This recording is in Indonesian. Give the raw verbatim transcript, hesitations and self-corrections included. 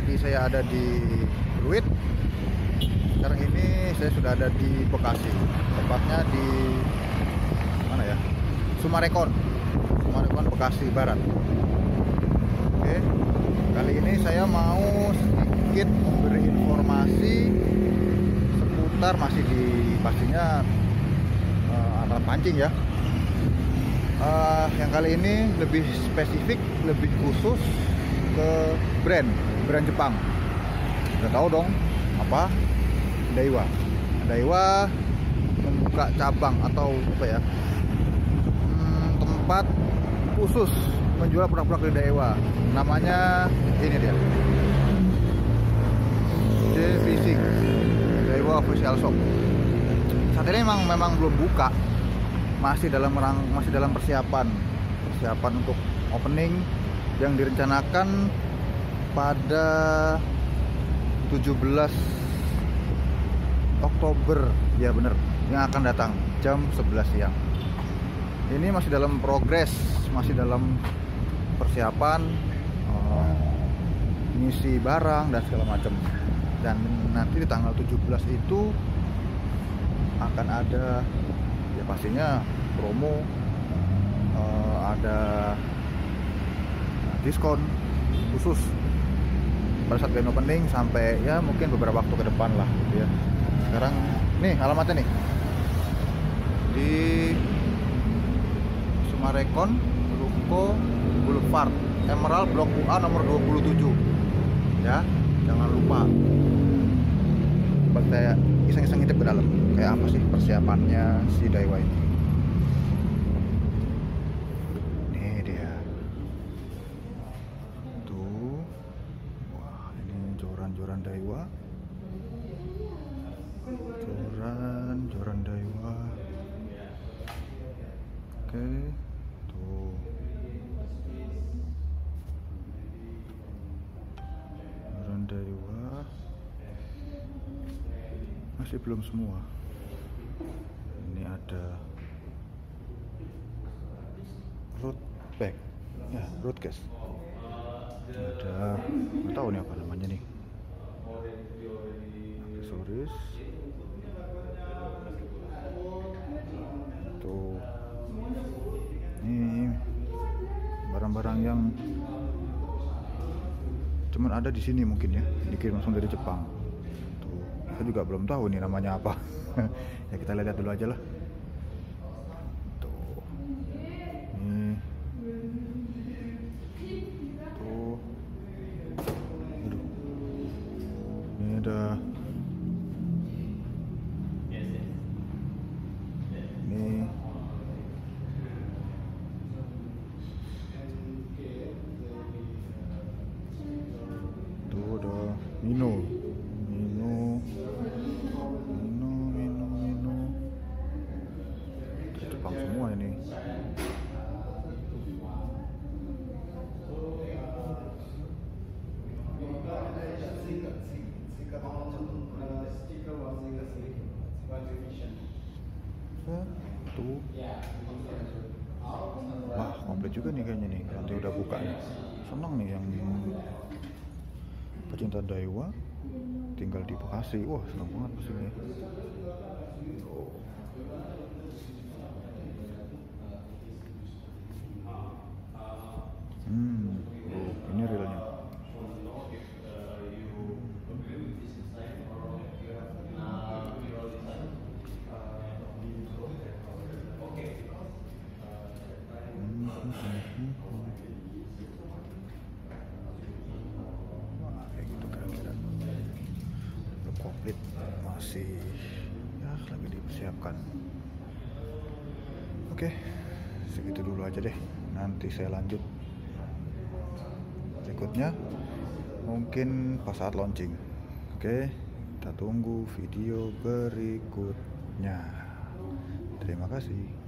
tadi saya ada di Pluit. Sekarang ini saya sudah ada di Bekasi, tepatnya di mana ya? Sumarekon, Sumarekon Bekasi Barat. Oke, kali ini saya mau sedikit memberi informasi seputar, masih di pastinya uh, alat pancing ya. Uh, yang kali ini lebih spesifik, lebih khusus ke brand, brand Jepang. Udah tahu dong apa? Daiwa. Daiwa membuka cabang atau apa ya? Hmm, tempat khusus menjual produk-produk dari Daiwa. Namanya ini dia. J-Fishing Daiwa Official Shop. Saat ini memang memang belum buka. Masih dalam rang, masih dalam persiapan. Persiapan untuk opening yang direncanakan pada tujuh belas Oktober, ya bener, yang akan datang jam sebelas siang. Ini masih dalam progres, masih dalam persiapan, uh, ngisi barang dan segala macam. Dan nanti di tanggal tujuh belas itu akan ada, ya pastinya promo, uh, ada diskon khusus pada saat grand opening sampai ya mungkin beberapa waktu ke depan lah gitu ya. Sekarang nih alamatnya nih di Sumarekon Ruko Boulevard Emerald Blok U A nomor dua puluh tujuh ya, jangan lupa. Buat saya iseng-iseng ngintip ke dalam kayak apa sih persiapannya si Daiwa ini. Nih dia tuh, wah ini joran-joran Daiwa. Joran, joran Daiwa. Oke, tuh. Joran Daiwa. Masih belum semua. Ini ada road bag, ya road case. Ada, nggak tahu nih apa namanya nih. Aksesoris. Tuh, ini barang-barang yang cuman ada di sini mungkin ya, dikirim langsung dari Jepang. Tuh, saya juga belum tahu nih namanya apa. Ya kita lihat dulu aja lah. Tuh, ini, tuh, aduh, ini ada. Ini tuh ada Mino, Mino, Mino, Mino, Mino. Dari Jepang semua ini. Tuh, wah komplit juga nih kayaknya nih. Nanti udah buka nih. Senang nih yang pecinta Daiwa tinggal di Bekasi. Wah senang banget pastinya. Tuh. Hmm, oh, ini realnya. Wah, kayak gitu kira-kira. Belum komplit, masih ya lagi dipersiapkan. Oke, segitu dulu aja deh. Nanti saya lanjut berikutnya mungkin pas saat launching. Oke, kita tunggu video berikutnya. Terima kasih.